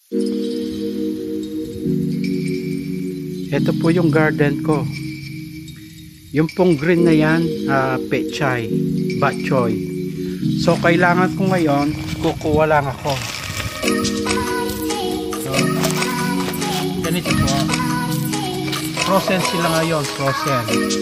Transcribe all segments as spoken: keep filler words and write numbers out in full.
Ito po yung garden ko. Yung pong green na yan, uh, pechay, bok choy. So kailangan ko ngayon, kukuha lang ako. So, ganito po. Frozen sila ngayon, frozen.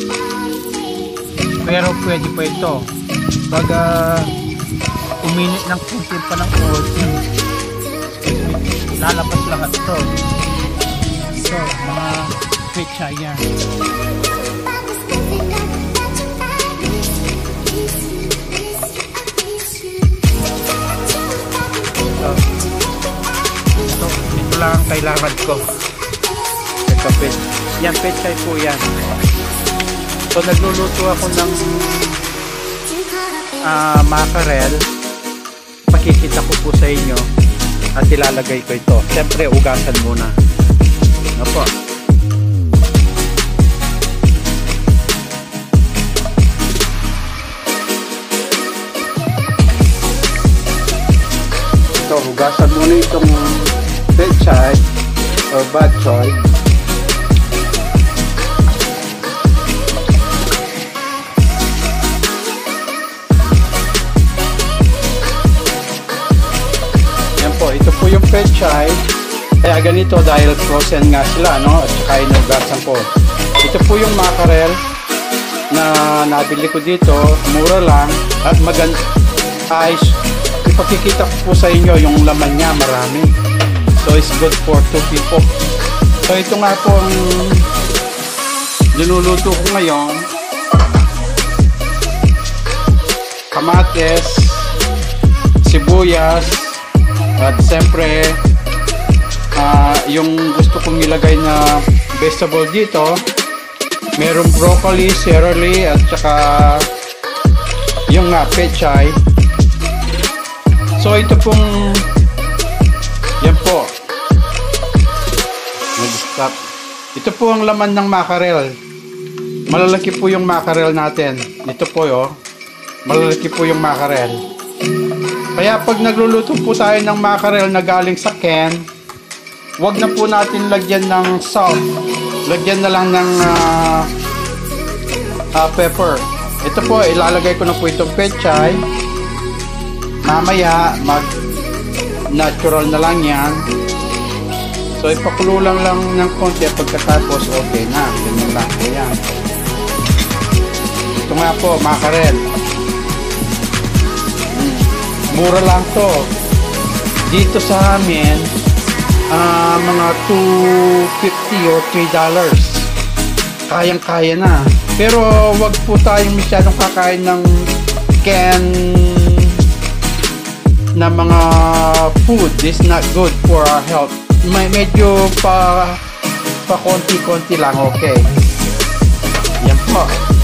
Pero pwede po ito. Pag uh, uminit ng kunti pa ng oil, lalabas lahat ito. So, mga pechay yan. So, ito, ito lang ang kailangan ko. Ito, pet. Yan, pechay po yan. So, nagluluto ako ng uh, mackerel. Pakikita ko po sa inyo at ilalagay ko ito. Siyempre, ugasan muna. Ano po? Ito, hugasan muna itong pechay or bok choy. Yan po, ito po yung pechay. Kaya ganito dahil frozen nga sila, no? At saka inugasan ko. Ito po yung mackerel na nabili ko dito. Mura lang at maganda. Ayos. Ipakikita ko po sa inyo yung laman niya, marami. So it's good for two people. So ito nga po ang niluluto ko ngayon. Kamates, sibuyas, at siyempre Uh, yung gusto kong ilagay na vegetable dito, merong broccoli, celery, at saka yung nga pechay. So ito pong yan po, nag-stop. Ito po ang laman ng mackerel. Malalaki po yung mackerel natin. Ito po yo, malalaki po yung mackerel. Kaya pag nagluluto po tayo ng mackerel na galing sa can, wag na po natin lagyan ng salt. Lagyan na lang ng uh, uh, pepper. Ito po, ilalagay ko na po itong pechay. Mamaya, mag natural na lang yan. So, ipakulo lang lang ng konti. Pagkatapos, okay na. Ganyan lang. Ayan. Ito nga po, mackerel. Hmm. Mura lang to. Dito sa amin, Uh, mga two fifty or three dollars. Kayang-kaya na. Pero wag po tayong masyadong kakain ng can na mga food. This is not good for our health. May medyo pa pa konti-konti lang, okay. Yan po.